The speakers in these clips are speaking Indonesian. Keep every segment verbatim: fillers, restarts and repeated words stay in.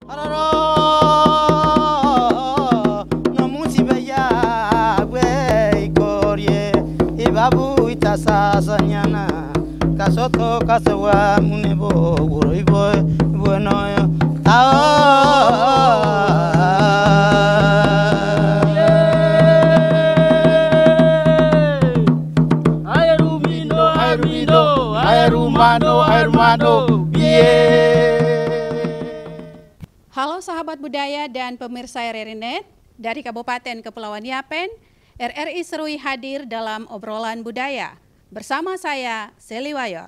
Babu ita sasa nyana kasoto kasawa munebo ibo bueno tao air umino air umino air umano air umano Halo sahabat budaya dan pemirsa R R I Net dari Kabupaten Kepulauan Yapen. R R I Serui hadir dalam obrolan budaya. Bersama saya, Seli Wayor.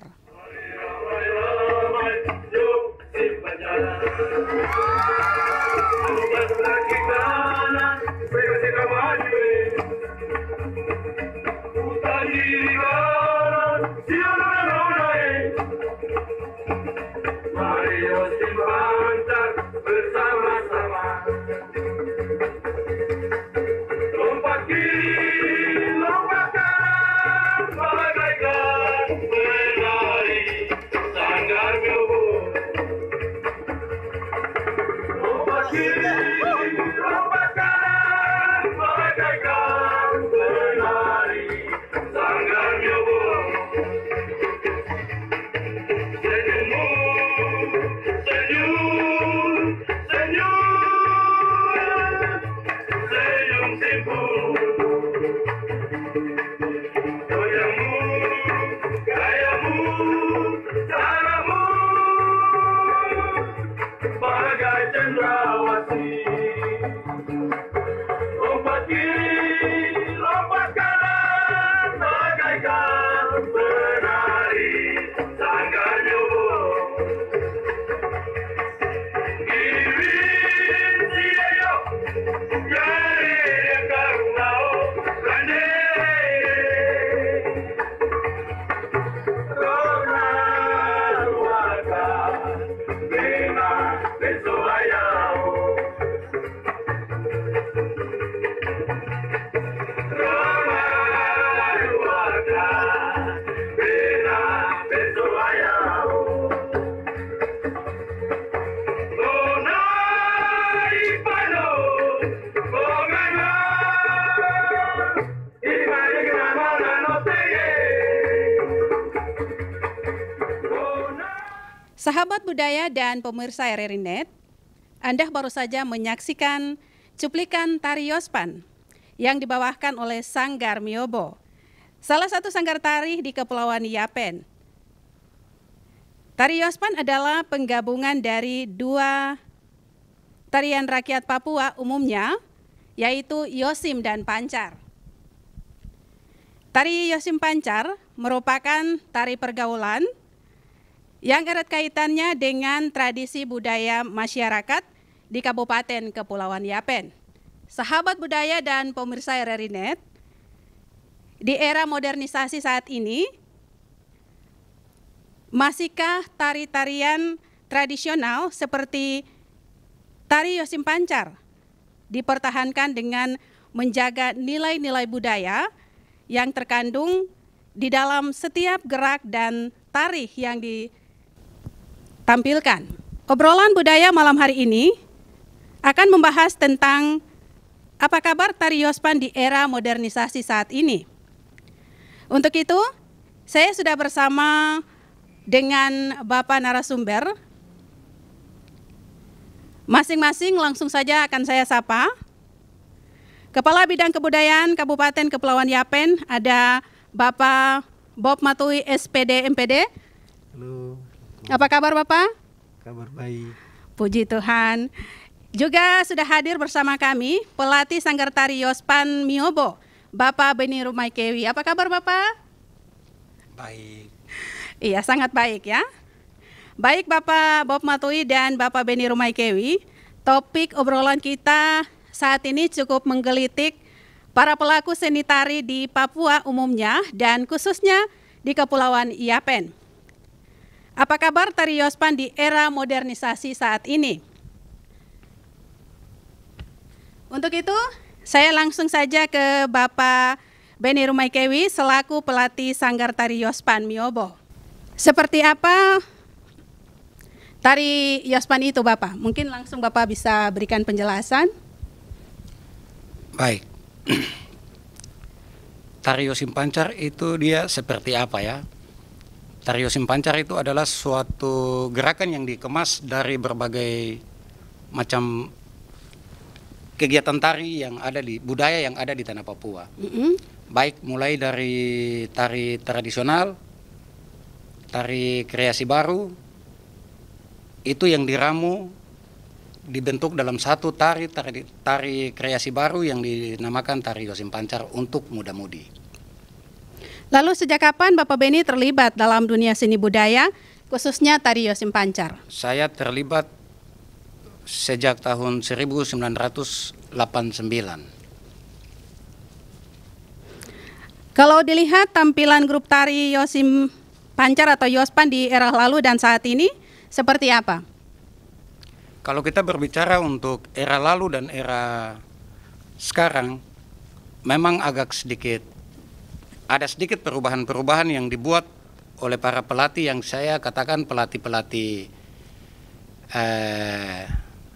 Sahabat budaya dan pemirsa R R I Net, Anda baru saja menyaksikan cuplikan tari Yospan yang dibawakan oleh Sanggar Miobo, salah satu sanggar tari di Kepulauan Yapen. Tari Yospan adalah penggabungan dari dua tarian rakyat Papua umumnya, yaitu Yosim dan Pancar. Tari Yosim Pancar merupakan tari pergaulan yang erat kaitannya dengan tradisi budaya masyarakat di Kabupaten Kepulauan Yapen. Sahabat budaya dan pemirsa R R I Net, di era modernisasi saat ini, masihkah tari-tarian tradisional seperti tari Yosim Pancar dipertahankan dengan menjaga nilai-nilai budaya yang terkandung di dalam setiap gerak dan tari yang ditampilkan? Obrolan budaya malam hari ini akan membahas tentang apa kabar tari Yospan di era modernisasi saat ini. Untuk itu, saya sudah bersama dengan Bapak narasumber. Masing-masing langsung saja akan saya sapa. Kepala Bidang Kebudayaan Kabupaten Kepulauan Yapen ada Bapak Bob Matui S P D M P D. Halo. Apa kabar Bapak? Kabar baik. Puji Tuhan. Juga sudah hadir bersama kami pelatih Sanggar Tari Yospan Miobo, Bapak Beni Rumaikewi. Apa kabar Bapak? Baik. Iya, sangat baik ya. Baik Bapak Bob Matui dan Bapak Beni Rumaikewi, topik obrolan kita saat ini cukup menggelitik para pelaku seni tari di Papua umumnya dan khususnya di Kepulauan Yapen. Apa kabar tari Yospan di era modernisasi saat ini? Untuk itu, saya langsung saja ke Bapak Beni Rumaikewi selaku pelatih Sanggar Tari Yospan Miobo. Seperti apa tari Yospan itu Bapak? Mungkin langsung Bapak bisa berikan penjelasan. Baik. Tari Yosim Pancar itu dia seperti apa ya? Tari Yosim Pancar itu adalah suatu gerakan yang dikemas dari berbagai macam kegiatan tari yang ada di budaya yang ada di tanah Papua. Mm-hmm. Baik mulai dari tari tradisional, tari kreasi baru, itu yang diramu dibentuk dalam satu tari, tari tari kreasi baru yang dinamakan tari Yosim Pancar untuk muda-mudi. Lalu sejak kapan Bapak Beni terlibat dalam dunia seni budaya, khususnya tari Yosim Pancar? Saya terlibat sejak tahun seribu sembilan ratus delapan puluh sembilan. Kalau dilihat tampilan grup tari Yosim Pancar atau Yospan di era lalu dan saat ini, seperti apa? Kalau kita berbicara untuk era lalu dan era sekarang, memang agak sedikit, ada sedikit perubahan-perubahan yang dibuat oleh para pelatih yang saya katakan pelatih-pelatih eh,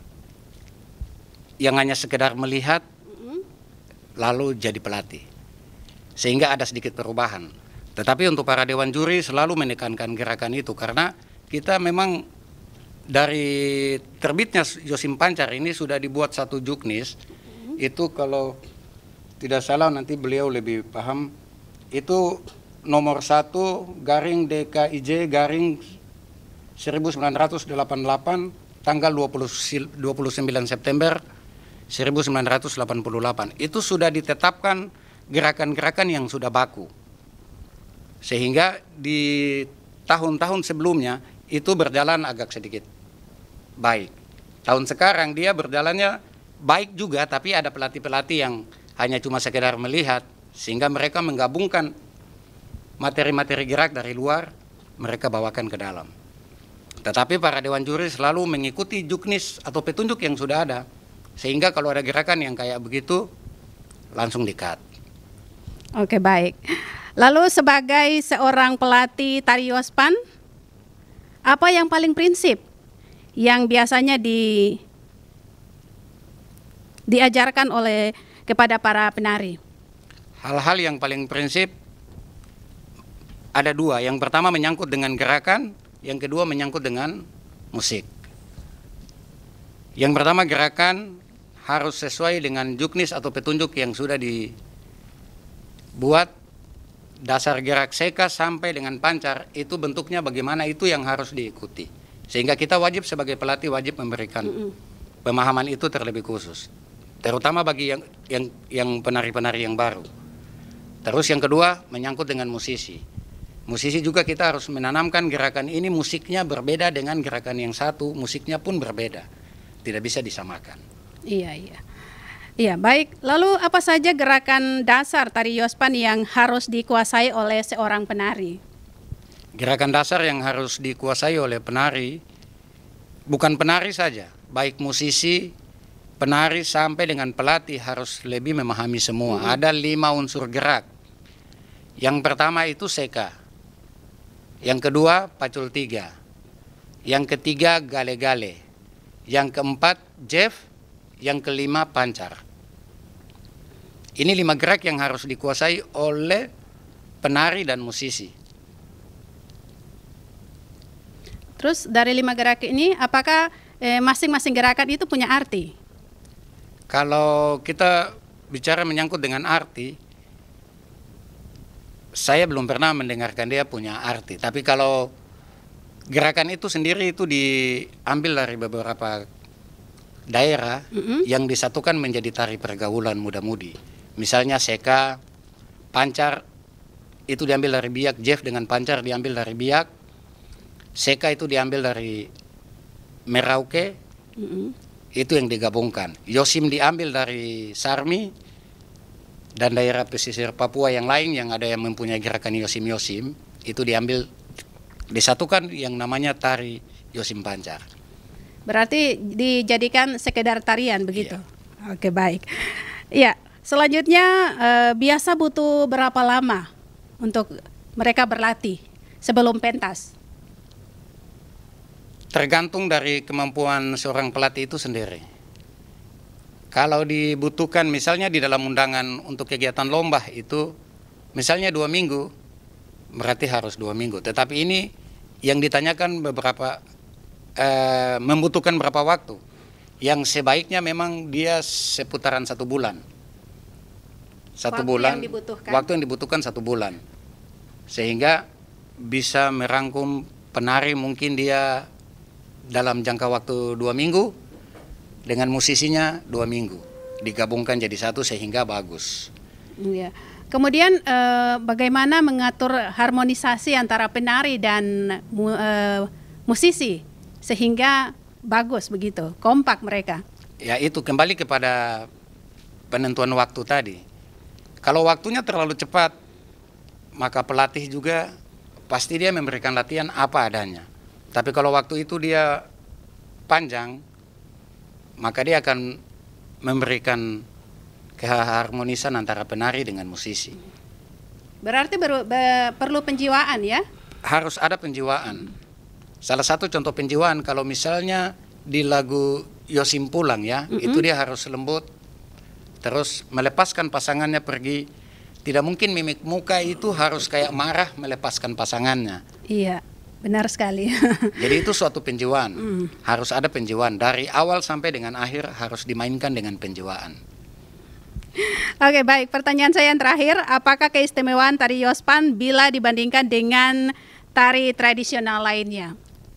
yang hanya sekedar melihat lalu jadi pelatih. Sehingga ada sedikit perubahan. Tetapi untuk para dewan juri selalu menekankan gerakan itu karena kita memang dari terbitnya Yosim Pancar ini sudah dibuat satu juknis. Itu kalau tidak salah nanti beliau lebih paham. Itu nomor satu garing D K I J garing seribu sembilan ratus delapan puluh delapan tanggal dua puluh sembilan September seribu sembilan ratus delapan puluh delapan. Itu sudah ditetapkan gerakan-gerakan yang sudah baku. Sehingga di tahun-tahun sebelumnya itu berjalan agak sedikit baik. Tahun sekarang dia berjalannya baik juga, tapi ada pelatih-pelatih yang hanya cuma sekedar melihat, sehingga mereka menggabungkan materi-materi gerak dari luar, mereka bawakan ke dalam. Tetapi para dewan juri selalu mengikuti juknis atau petunjuk yang sudah ada, sehingga kalau ada gerakan yang kayak begitu, langsung di-cut. Oke, baik. Lalu sebagai seorang pelatih tari Yospan, apa yang paling prinsip yang biasanya di diajarkan oleh kepada para penari? Hal-hal yang paling prinsip ada dua. Yang pertama menyangkut dengan gerakan, yang kedua menyangkut dengan musik. Yang pertama gerakan harus sesuai dengan juknis atau petunjuk yang sudah dibuat. Dasar gerak seka sampai dengan pancar itu bentuknya bagaimana, itu yang harus diikuti. Sehingga kita wajib sebagai pelatih wajib memberikan mm-mm. pemahaman itu terlebih khusus. Terutama bagi yang yang yang penari-penari yang baru. Terus yang kedua menyangkut dengan musisi. Musisi juga kita harus menanamkan gerakan ini musiknya berbeda dengan gerakan yang satu, musiknya pun berbeda. Tidak bisa disamakan. Iya, iya. Iya, baik. Lalu apa saja gerakan dasar tari Yospan yang harus dikuasai oleh seorang penari? Gerakan dasar yang harus dikuasai oleh penari, bukan penari saja, baik musisi, penari sampai dengan pelatih harus lebih memahami semua. Hmm. Ada lima unsur gerak. Yang pertama itu seka, yang kedua pacul tiga, yang ketiga gale-gale, yang keempat jeff, yang kelima pancar. Ini lima gerak yang harus dikuasai oleh penari dan musisi. Terus dari lima gerak ini, apakah eh, masing-masing gerakan itu punya arti? Kalau kita bicara menyangkut dengan arti, saya belum pernah mendengarkan dia punya arti. Tapi kalau gerakan itu sendiri itu diambil dari beberapa daerah mm-hmm. yang disatukan menjadi tari pergaulan muda-mudi. Misalnya seka, pancar itu diambil dari biak, jeff dengan pancar diambil dari biak, seka itu diambil dari merauke, mm-hmm. itu yang digabungkan. Yosim diambil dari sarmi dan daerah pesisir Papua yang lain yang ada yang mempunyai gerakan yosim-yosim, itu diambil, disatukan yang namanya tari Yosim Pancar. Berarti dijadikan sekedar tarian begitu? Iya. Oke, baik. Iya. Selanjutnya eh, biasa butuh berapa lama untuk mereka berlatih sebelum pentas? tergantung dari kemampuan seorang pelatih itu sendiri. Kalau dibutuhkan misalnya di dalam undangan untuk kegiatan lomba itu misalnya dua minggu, berarti harus dua minggu. Tetapi ini yang ditanyakan beberapa eh, membutuhkan berapa waktu. Yang sebaiknya memang dia seputaran satu bulan. Satu Waktu bulan. yang dibutuhkan. Waktu yang dibutuhkan satu bulan. Sehingga bisa merangkum penari mungkin dia dalam jangka waktu dua minggu dengan musisinya dua minggu digabungkan jadi satu sehingga bagus. Ya. Kemudian eh, bagaimana mengatur harmonisasi antara penari dan mu, eh, musisi sehingga bagus begitu, kompak mereka? Ya itu kembali kepada penentuan waktu tadi. Kalau waktunya terlalu cepat, maka pelatih juga pasti dia memberikan latihan apa adanya. Tapi kalau waktu itu dia panjang, maka dia akan memberikan keharmonisan antara penari dengan musisi. Berarti ber, be, perlu penjiwaan ya? Harus ada penjiwaan. Salah satu contoh penjiwaan kalau misalnya di lagu Yosim Pulang ya, mm-hmm. itu dia harus lembut, terus melepaskan pasangannya pergi. Tidak mungkin mimik muka itu harus kayak marah melepaskan pasangannya. Iya, benar sekali. Jadi itu suatu penjiwaan. Mm. Harus ada penjiwaan. Dari awal sampai dengan akhir harus dimainkan dengan penjiwaan. Oke, baik. Pertanyaan saya yang terakhir, apakah keistimewaan tari Yospan bila dibandingkan dengan tari tradisional lainnya?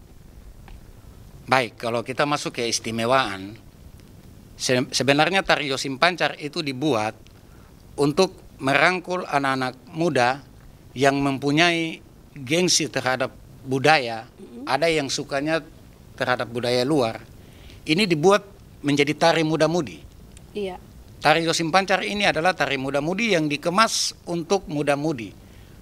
Baik, kalau kita masuk ke istimewaan, sebenarnya tari Yosim Pancar itu dibuat untuk merangkul anak-anak muda yang mempunyai gengsi terhadap budaya, mm-hmm. ada yang sukanya terhadap budaya luar. Ini dibuat menjadi tari muda-mudi. Iya. Tari Yosim Pancar ini adalah tari muda-mudi yang dikemas untuk muda-mudi.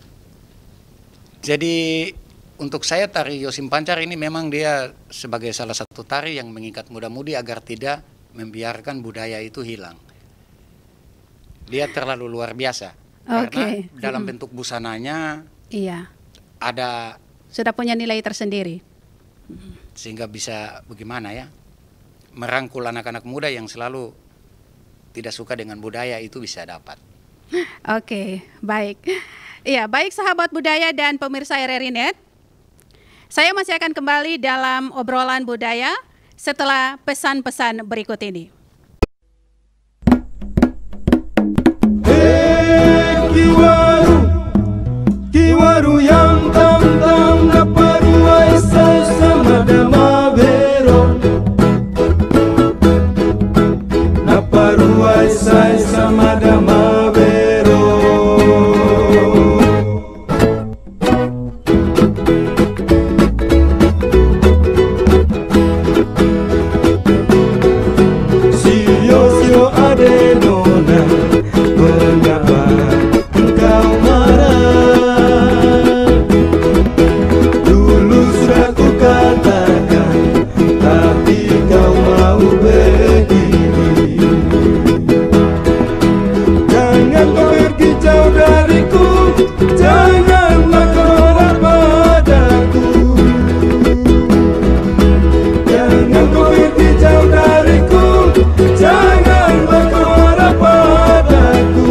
Jadi untuk saya tari Yosim Pancar ini memang dia sebagai salah satu tari yang mengikat muda-mudi agar tidak membiarkan budaya itu hilang. Dia terlalu luar biasa. Okay. Karena dalam hmm. bentuk busananya iya. ada sudah punya nilai tersendiri. Sehingga bisa bagaimana ya, merangkul anak-anak muda yang selalu tidak suka dengan budaya itu bisa dapat. Oke, okay, baik. Iya, baik sahabat budaya dan pemirsa R R I Net. Saya masih akan kembali dalam obrolan budaya setelah pesan-pesan berikut ini. Kiwaru, kiwaru yang tam-tam na paruai sai sama dama bero, na paruai sai sama dama bero. Sio sio ade nona, mengapa engkau marah? Dulu sudah ku katakan, tapi kau mau begini. Jangan kau pergi jauh dariku, janganlah kau marah padaku. Jangan kau pergi jauh dariku, janganlah kau marah padaku.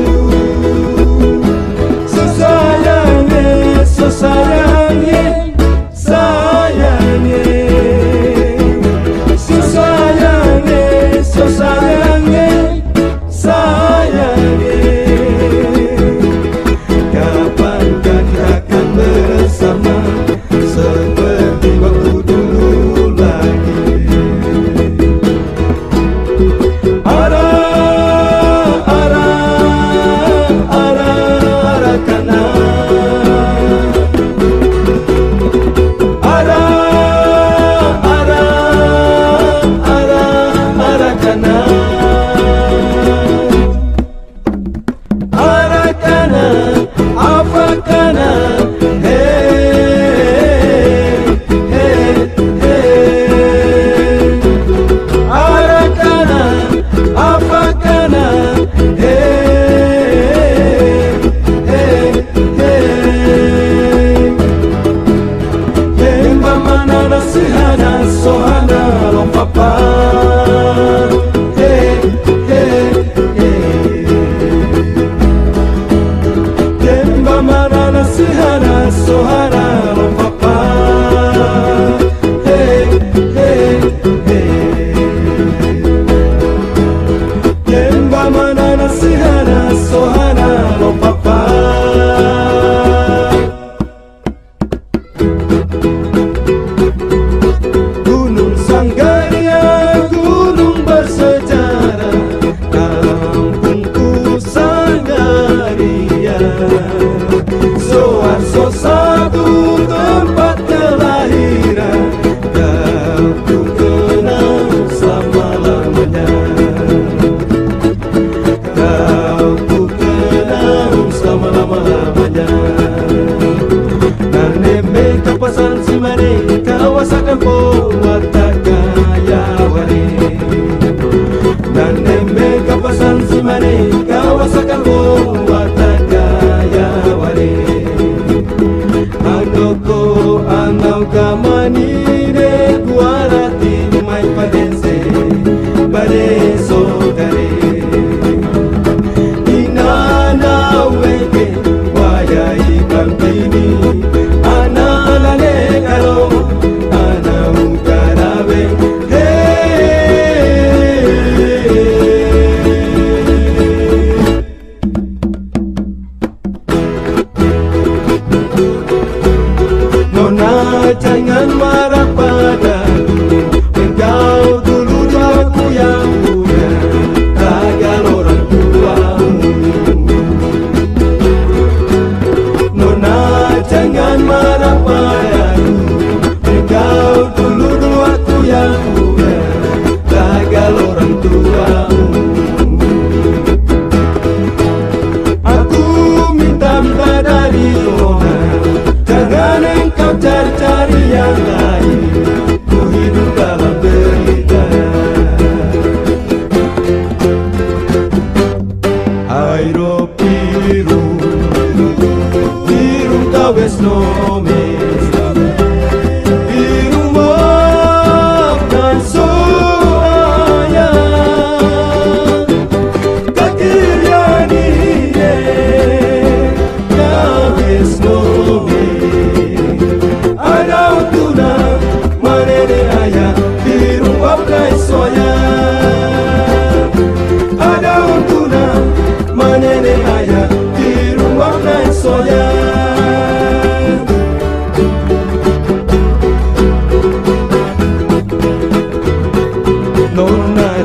Sayangnya, so sayangnya, sayangnya, so sayangnya, so sayangnya, sayangnya. Kapankah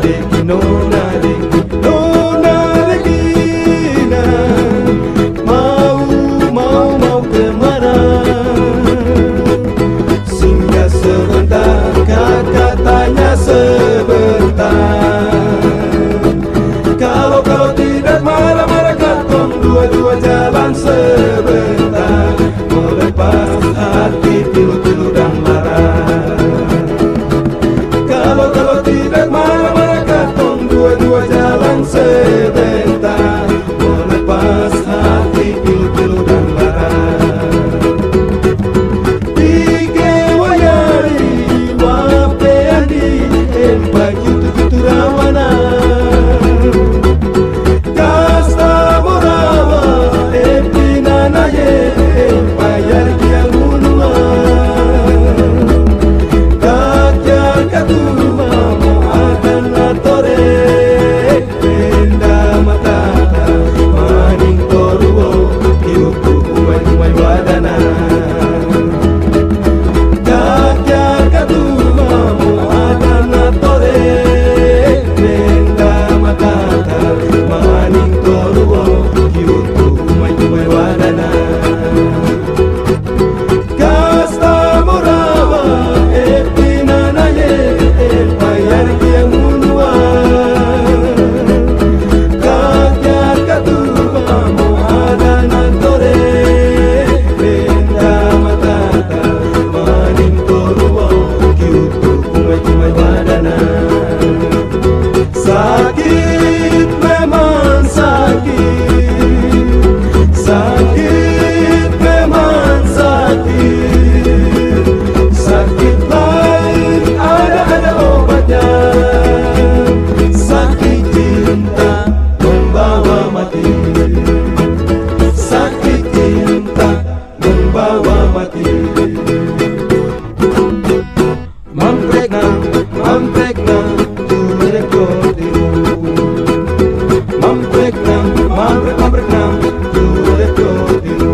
Regi, Nona Regi, Nona Regina, mau mau mau kemana? Singgah sebentar, kakak tanya sebentar. Kalau kau tidak marah-marah, katong dua-dua jalan sebentar, melepas hati pilu-pilu dan marah. Kalau kalau tidak marah-marah, katong dua-dua jalan sebentar, melepas hati pilu-pilu dan marah. Ike wayari wape andi empa gitu-gitu rawana. Kasta morawa epina na ye empa yari yang munua. Kakya katuma mo akan atore penda matata maning toruo iuku umay-umay wadana. Kakya katuma mo akan atore penda matata maning toruo iuku umay-umay wadana. Kasta morawa epina na ye empayar yang munua. Kakya katuma mo adan atore penda matata maning toruo kiutu umay-umay wadana. Sakit memang sakit, sakit memang sakit, sakit lain ada-ada obatnya. Sakit cinta membawa mati, sakit cinta membawa mati. Mamprekna, mamprekna, tuleko tiru. Mamprekna, mamprek, mamprekna, tuleko tiru.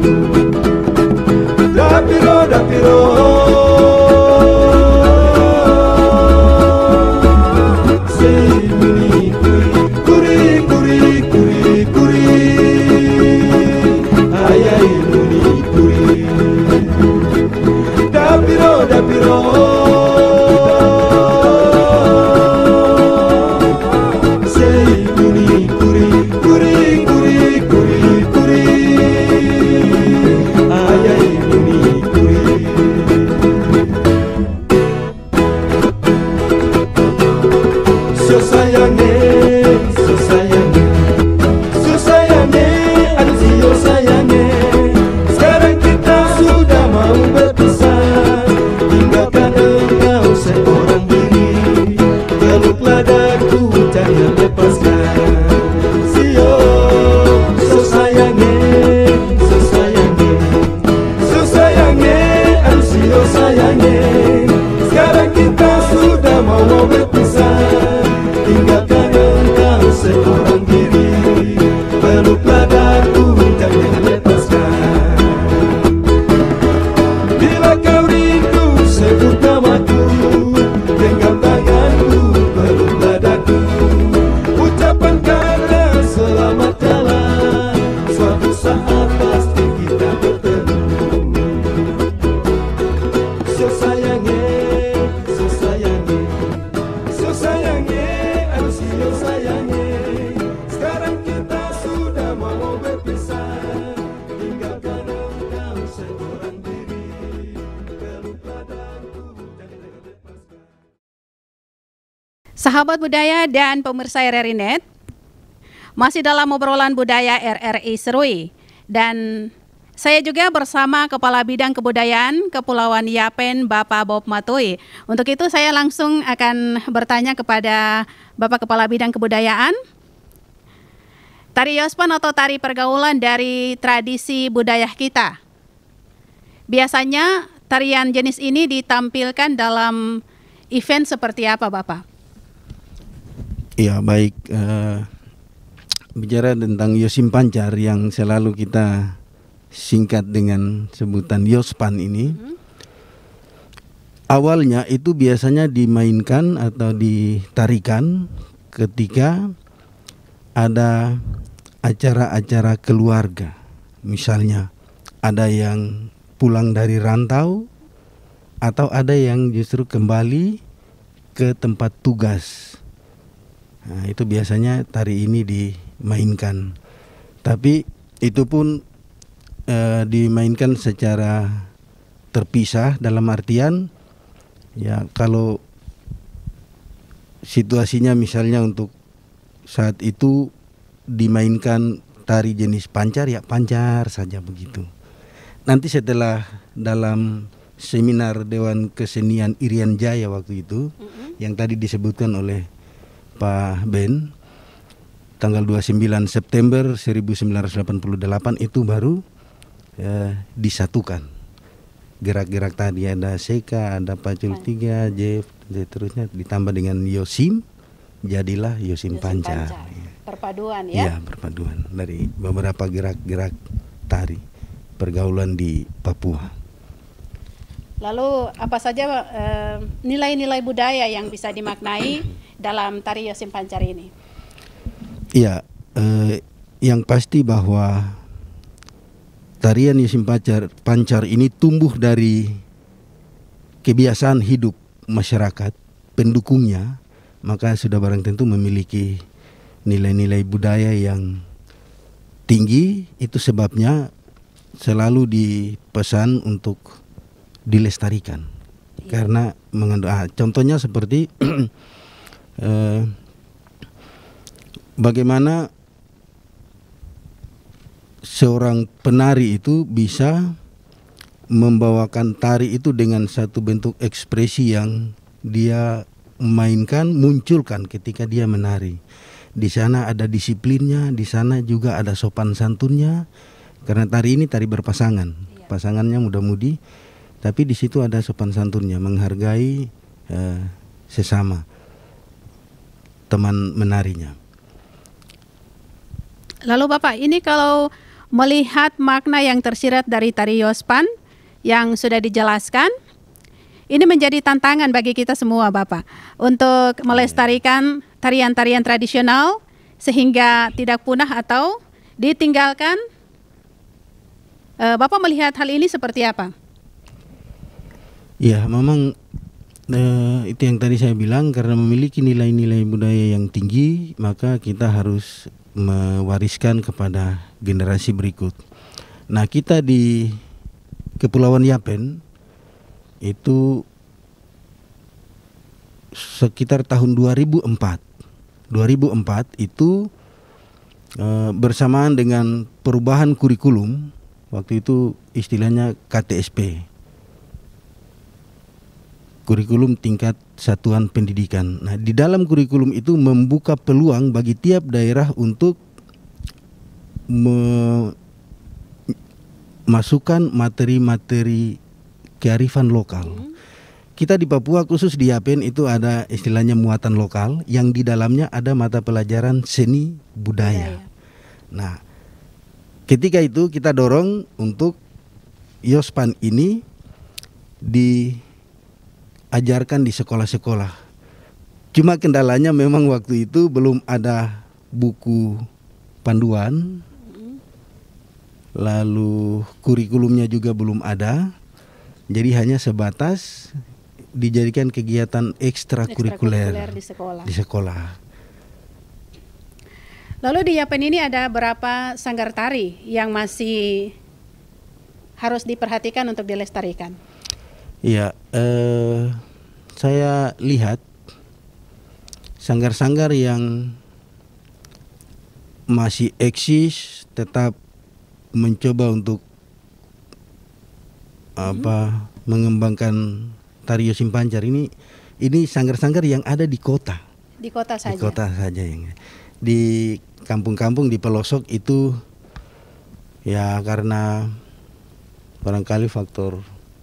Dapiro, dapiro, sei muni kuri, kuri, kuri, kuri, kuri, ayai muni kuri. Dapiro, dapiro, sei muni kuri, kuri, kuri, kuri, kuri, ayai muni kuri. So sayange, so sayange, so sayange, aduh sio sayange. Sekarang kita sudah mau berpisah, tinggalkan engkau seorang diri. Peluklah daku, jangan lepaskan. Sio, so sayange, so sayange, so sayange, aduh sio sayange. Sekarang kita sudah mau berpisah, tinggalkan engkau seorang diri. Peluklah daku, jangan lepaskan. Bila kau rindu sebut namaku, genggam tanganku, peluklah daku. Ucapan kata selamat jalan, suatu saat pasti kita bertemu. So sayange, so sayange, so sayange, aduh sio sayange. Sekarang kita sudah mau berpisah, tinggalkan engkau seorang diri. Peluklah daku, jangan lepaskan. Sahabat budaya dan pemirsa R R I Net, masih dalam obrolan budaya R R I Serui, dan saya juga bersama Kepala Bidang Kebudayaan Kepulauan Yapen, Bapak Bob Matui. Untuk itu saya langsung akan bertanya kepada Bapak Kepala Bidang Kebudayaan, tari Yospan atau tari pergaulan dari tradisi budaya kita. Biasanya tarian jenis ini ditampilkan dalam event seperti apa, Bapak? Ya, baik. Uh, bicara tentang Yosim Pancar yang selalu kita singkat dengan sebutan Yospan ini, hmm. awalnya itu biasanya dimainkan atau ditarikan ketika ada acara-acara keluarga. Misalnya ada yang pulang dari rantau atau ada yang justru kembali ke tempat tugas. Nah, itu biasanya tari ini dimainkan. Tapi itu pun eh, dimainkan secara terpisah, dalam artian ya kalau situasinya misalnya untuk saat itu dimainkan tari jenis pancar, ya pancar saja begitu. Nanti setelah dalam seminar Dewan Kesenian Irian Jaya waktu itu, mm-hmm. yang tadi disebutkan oleh Pak Ben, tanggal dua puluh sembilan September seribu sembilan ratus delapan puluh delapan itu baru ya, disatukan. Gerak-gerak tadi ada Seka, ada Pacul tiga, Jeff, seterusnya ditambah dengan Yosim, jadilah Yosim, Yosim Pancar. Pancar. Perpaduan ya? Iya, perpaduan dari beberapa gerak-gerak tari pergaulan di Papua. Lalu apa saja eh, nilai-nilai budaya yang bisa dimaknai dalam tari Yosim Pancar ini? Iya, eh, yang pasti bahwa tarian Yosim Pancar, Pancar ini tumbuh dari kebiasaan hidup masyarakat pendukungnya, maka sudah barang tentu memiliki nilai-nilai budaya yang tinggi. Itu sebabnya selalu dipesan untuk dilestarikan. Iya. Karena mengandung, ah, contohnya seperti eh, bagaimana seorang penari itu bisa membawakan tari itu dengan satu bentuk ekspresi yang dia mainkan, munculkan ketika dia menari. Di sana ada disiplinnya, di sana juga ada sopan santunnya. Karena tari ini tari berpasangan, pasangannya muda-mudi, tapi di situ ada sopan santunnya, menghargai eh, sesama teman menarinya. Lalu Bapak, ini kalau melihat makna yang tersirat dari tari Yospan yang sudah dijelaskan, ini menjadi tantangan bagi kita semua Bapak untuk melestarikan tarian-tarian tradisional sehingga tidak punah atau ditinggalkan. Bapak melihat hal ini seperti apa? Ya, memang eh, itu yang tadi saya bilang, karena memiliki nilai-nilai budaya yang tinggi, maka kita harus mewariskan kepada generasi berikut. Nah, kita di Kepulauan Yapen itu sekitar tahun dua ribu empat. dua ribu empat itu e, bersamaan dengan perubahan kurikulum, waktu itu istilahnya K T S P. Kurikulum tingkat satuan pendidikan. Nah, di dalam kurikulum itu membuka peluang bagi tiap daerah untuk memasukkan materi-materi kearifan lokal. Hmm. Kita di Papua, khusus di Yapen, itu ada istilahnya muatan lokal, yang di dalamnya ada mata pelajaran seni budaya. budaya. Nah, ketika itu kita dorong untuk Yospan ini di ajarkan di sekolah-sekolah. Cuma kendalanya memang waktu itu belum ada buku panduan, lalu kurikulumnya juga belum ada, jadi hanya sebatas dijadikan kegiatan ekstrakurikuler di sekolah. di sekolah. Lalu di Yapen ini ada berapa sanggar tari yang masih harus diperhatikan untuk dilestarikan? Ya, eh, saya lihat sanggar-sanggar yang masih eksis, tetap mencoba untuk mm-hmm. apa mengembangkan tari Yosim Pancar ini. Ini sanggar-sanggar yang ada di kota. Di kota saja. Di kota saja yang di kampung-kampung di pelosok itu ya karena barangkali faktor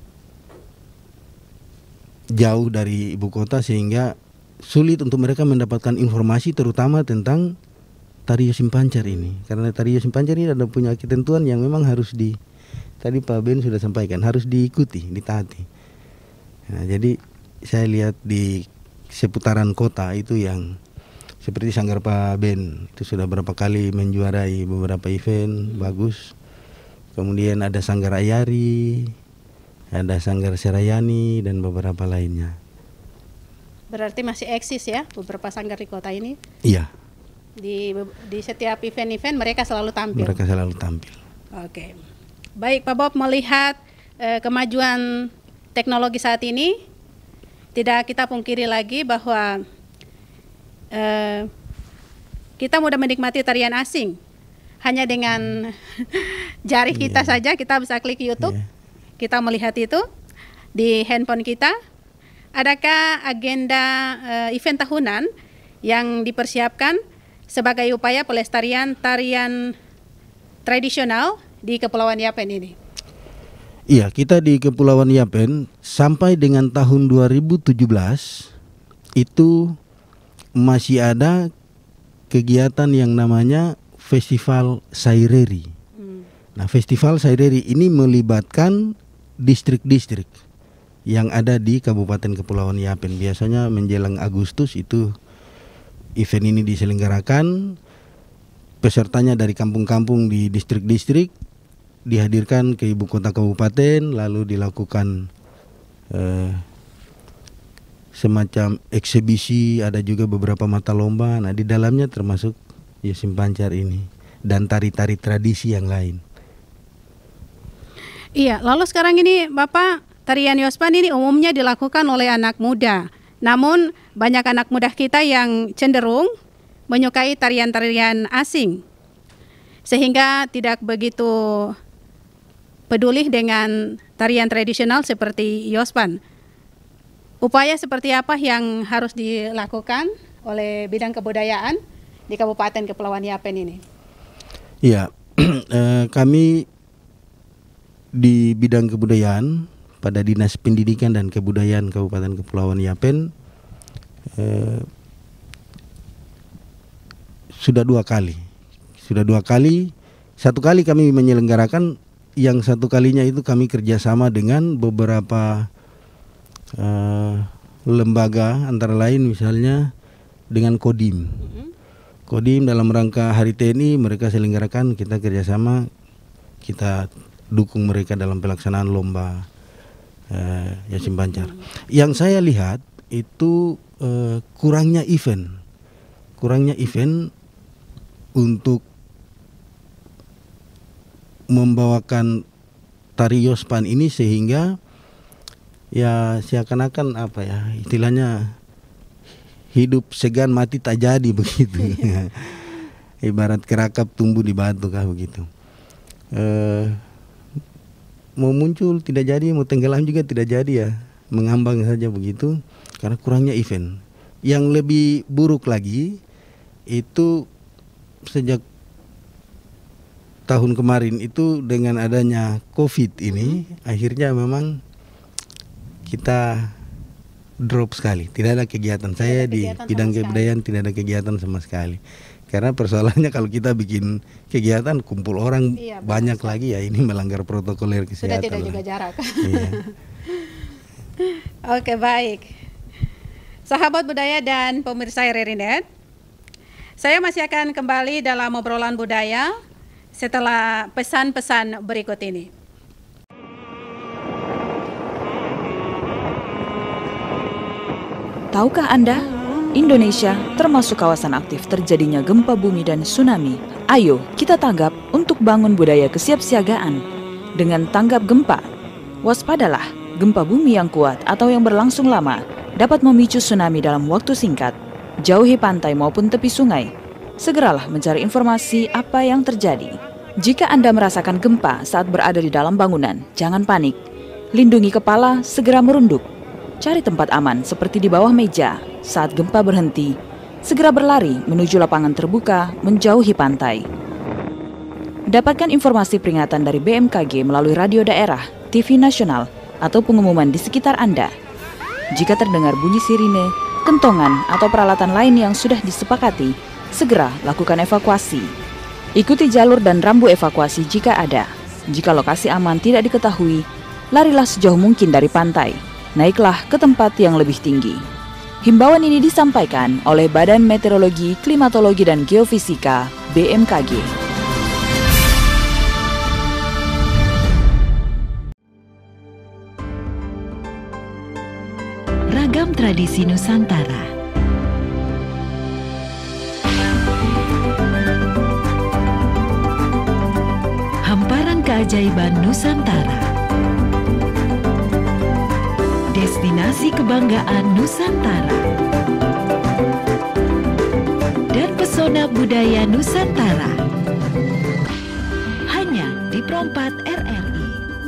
jauh dari ibu kota sehingga sulit untuk mereka mendapatkan informasi terutama tentang tari Yosim Pancar ini. Karena tari Yosim Pancar ini ada punya ketentuan yang memang harus di, tadi Pak Ben sudah sampaikan, harus diikuti, ditaati. Nah, jadi saya lihat di seputaran kota itu yang seperti Sanggar Paben itu sudah berapa kali menjuarai beberapa event bagus. Kemudian ada Sanggar Ayari, ada Sanggar Serayani dan beberapa lainnya. Berarti masih eksis ya beberapa sanggar di kota ini? Iya. Di di setiap event-event mereka selalu tampil. Mereka selalu tampil. Oke. Baik, Pak Bob, melihat eh, kemajuan teknologi saat ini, tidak kita pungkiri lagi bahwa eh, kita mudah menikmati tarian asing. Hanya dengan jari kita yeah. saja kita bisa klik YouTube, yeah. kita melihat itu di handphone kita. Adakah agenda uh, event tahunan yang dipersiapkan sebagai upaya pelestarian tarian tradisional di Kepulauan Yapen ini? Iya, kita di Kepulauan Yapen sampai dengan tahun dua ribu tujuh belas itu masih ada kegiatan yang namanya Festival Saireri. Hmm. Nah, Festival Saireri ini melibatkan distrik-distrik yang ada di Kabupaten Kepulauan Yapen. Biasanya menjelang Agustus itu event ini diselenggarakan. Pesertanya dari kampung-kampung di distrik-distrik dihadirkan ke ibu kota kabupaten, lalu dilakukan eh, semacam eksibisi, ada juga beberapa mata lomba. Nah, di dalamnya termasuk Yosim Pancar ini dan tari-tari tradisi yang lain. Iya, lalu sekarang ini Bapak, tarian Yospan ini umumnya dilakukan oleh anak muda. Namun banyak anak muda kita yang cenderung menyukai tarian-tarian asing, sehingga tidak begitu peduli dengan tarian tradisional seperti Yospan. Upaya seperti apa yang harus dilakukan oleh bidang kebudayaan di Kabupaten Kepulauan Yapen ini? Iya, eh, kami di bidang kebudayaan pada Dinas Pendidikan dan Kebudayaan Kabupaten Kepulauan Yapen eh, sudah dua kali, sudah dua kali, satu kali kami menyelenggarakan, yang satu kalinya itu kami kerjasama dengan beberapa eh, lembaga, antara lain misalnya dengan Kodim. Kodim dalam rangka Hari T N I mereka selenggarakan, kita kerjasama, kita dukung mereka dalam pelaksanaan lomba Uh, Yosim Pancar. Yang saya lihat itu uh, kurangnya event, kurangnya event untuk membawakan tari Yospan ini, sehingga ya seakan-akan apa ya istilahnya hidup segan mati tak jadi begitu. Ibarat kerakap tumbuh di batu kah begitu. Uh, Mau muncul tidak jadi, mau tenggelam juga tidak jadi ya, mengambang saja begitu karena kurangnya event. Yang lebih buruk lagi itu sejak tahun kemarin itu dengan adanya COVID ini, hmm. akhirnya memang kita drop sekali, tidak ada kegiatan. Saya di bidang kebudayaan tidak ada kegiatan sama sekali. Karena persoalannya kalau kita bikin kegiatan kumpul orang iya, banyak betul. Lagi ya ini melanggar protokoler kesehatan. Sudah tidak juga jarak. Iya. Oke, baik. Sahabat budaya dan pemirsa R R I Net, saya masih akan kembali dalam obrolan budaya setelah pesan-pesan berikut ini. Tahukah Anda, Indonesia termasuk kawasan aktif terjadinya gempa bumi dan tsunami. Ayo kita tanggap untuk bangun budaya kesiapsiagaan. Dengan tanggap gempa, waspadalah, gempa bumi yang kuat atau yang berlangsung lama dapat memicu tsunami dalam waktu singkat. Jauhi pantai maupun tepi sungai. Segeralah mencari informasi apa yang terjadi. Jika Anda merasakan gempa saat berada di dalam bangunan, jangan panik. Lindungi kepala, segera merunduk. Cari tempat aman seperti di bawah meja. Saat gempa berhenti, segera berlari menuju lapangan terbuka, menjauhi pantai. Dapatkan informasi peringatan dari B M K G melalui radio daerah, T V nasional, atau pengumuman di sekitar Anda. Jika terdengar bunyi sirine, kentongan, atau peralatan lain yang sudah disepakati, segera lakukan evakuasi. Ikuti jalur dan rambu evakuasi jika ada. Jika lokasi aman tidak diketahui, larilah sejauh mungkin dari pantai. naiklah ke tempat yang lebih tinggi. Himbauan ini disampaikan oleh Badan Meteorologi, Klimatologi, dan Geofisika B M K G. Ragam tradisi Nusantara. Hamparan keajaiban Nusantara. Destinasi kebanggaan Nusantara. Dan pesona budaya Nusantara. Hanya di Pro empat R R I.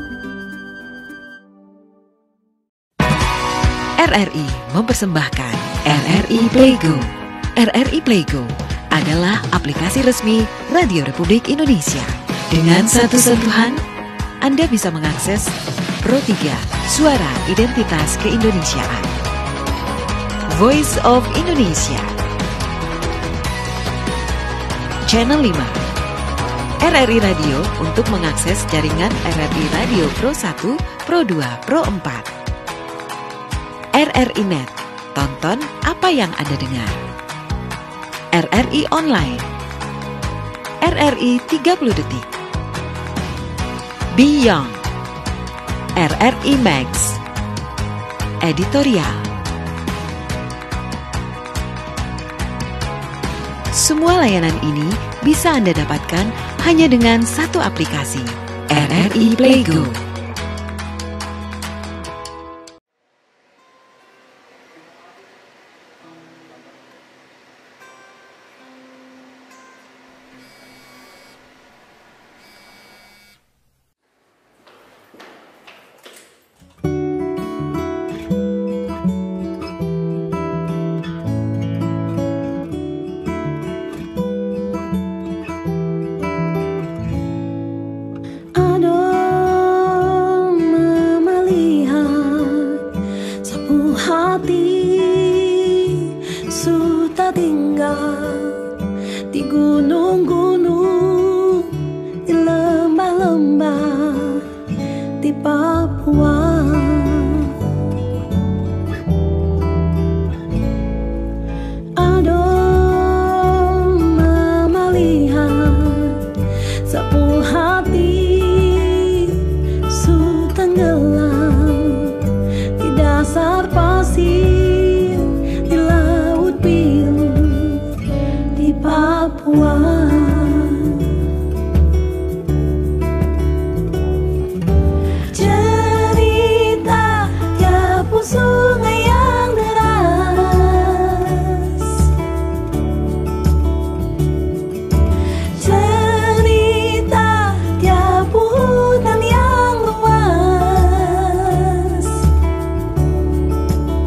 R R I mempersembahkan R R I Playgo. R R I Playgo adalah aplikasi resmi Radio Republik Indonesia. Dengan satu sentuhan, Anda bisa mengakses Pro tiga, Suara Identitas Keindonesiaan, Voice of Indonesia, Channel lima, R R I Radio untuk mengakses jaringan R R I Radio Pro satu, Pro dua, Pro empat, R R I Net, tonton apa yang Anda dengar, R R I Online, R R I tiga puluh detik, Beyond, R R I Max, Editorial. Semua layanan ini bisa Anda dapatkan hanya dengan satu aplikasi, R R I Playgo.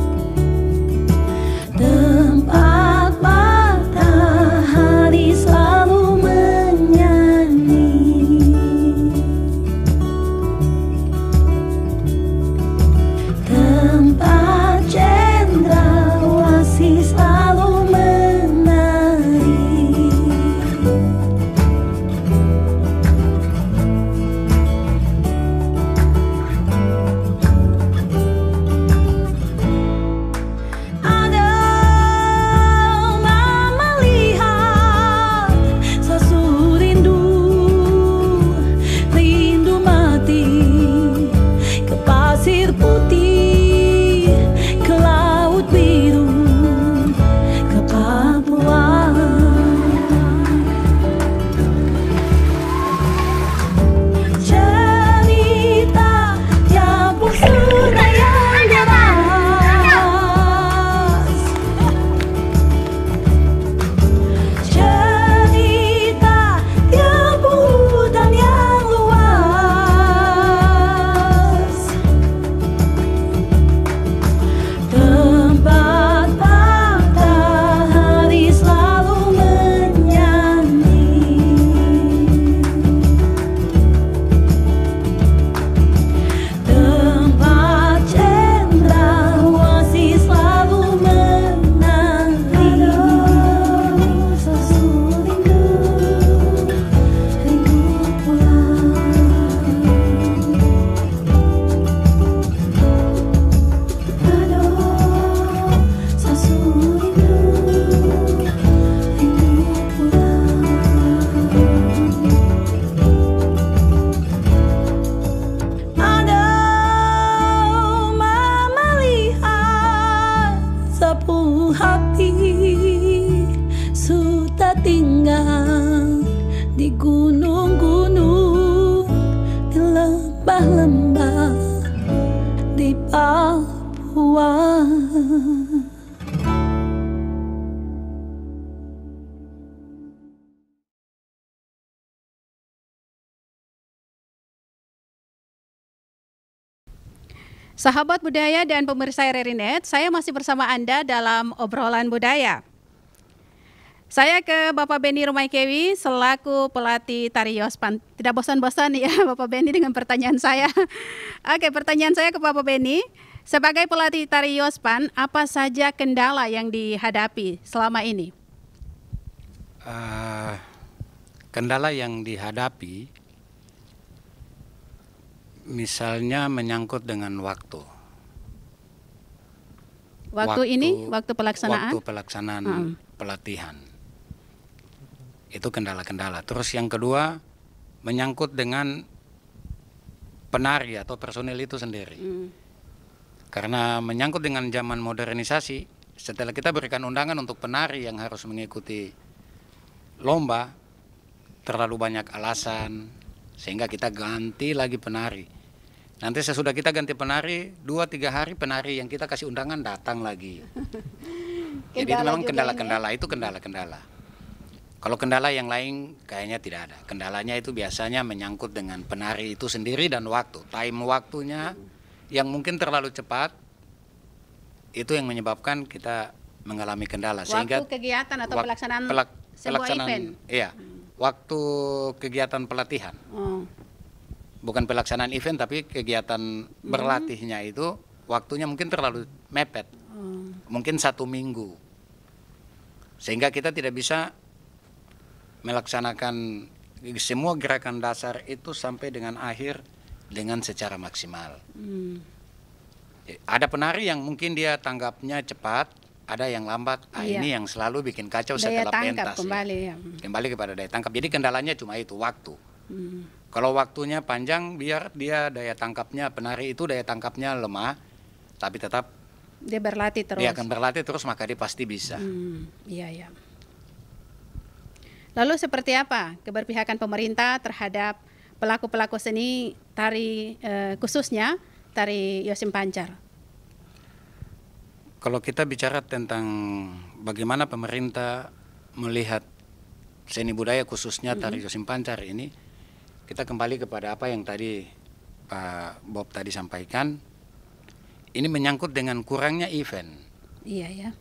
Tempat matahari selalu di gunung-gunung, di lembah-lembah, di Papua. Sahabat budaya dan pemirsa R R I Net, saya masih bersama Anda dalam obrolan budaya. Saya ke Bapak Beni Rumaikewi selaku pelatih tari Yospan. Tidak bosan-bosan ya Bapak Beni dengan pertanyaan saya. Oke, pertanyaan saya ke Bapak Beni. Sebagai pelatih tari Yospan, apa saja kendala yang dihadapi selama ini? Uh, kendala yang dihadapi misalnya menyangkut dengan waktu. Waktu, waktu ini, waktu pelaksanaan? Waktu pelaksanaan hmm. pelatihan. Itu kendala-kendala. Terus yang kedua, menyangkut dengan penari atau personil itu sendiri. Hmm. Karena menyangkut dengan zaman modernisasi, setelah kita berikan undangan untuk penari yang harus mengikuti lomba, terlalu banyak alasan, sehingga kita ganti lagi penari. Nanti sesudah kita ganti penari, dua tiga hari penari yang kita kasih undangan datang lagi. Jadi itu memang kendala-kendala, itu kendala-kendala. Kalau kendala yang lain kayaknya tidak ada. Kendalanya itu biasanya menyangkut dengan penari itu sendiri dan waktu. Time waktunya yang mungkin terlalu cepat, itu yang menyebabkan kita mengalami kendala. Sehingga waktu kegiatan atau pelaksanaan pelak, sebuah pelaksanaan, event? Iya, hmm. waktu kegiatan pelatihan. Oh. Bukan pelaksanaan event tapi kegiatan hmm. berlatihnya itu waktunya mungkin terlalu mepet, hmm. mungkin satu minggu, sehingga kita tidak bisa melaksanakan semua gerakan dasar itu sampai dengan akhir dengan secara maksimal. Hmm. Ada penari yang mungkin dia tanggapnya cepat, ada yang lambat. Ah, iya. Ini yang selalu bikin kacau daya setelah pentas. Kembali, ya. Ya. Kembali kepada daya tangkap. Jadi kendalanya cuma itu, waktu. Hmm. Kalau waktunya panjang, biar dia daya tangkapnya, penari itu daya tangkapnya lemah, tapi tetap dia berlatih terus. Dia akan berlatih terus, maka dia pasti bisa. Hmm, iya, iya. Lalu seperti apa keberpihakan pemerintah terhadap pelaku-pelaku seni tari eh, khususnya tari Yosim Pancar? Kalau kita bicara tentang bagaimana pemerintah melihat seni budaya khususnya tari mm-hmm. Yosim Pancar ini, kita kembali kepada apa yang tadi Pak Bob tadi sampaikan. Ini menyangkut dengan kurangnya event. Iya ya.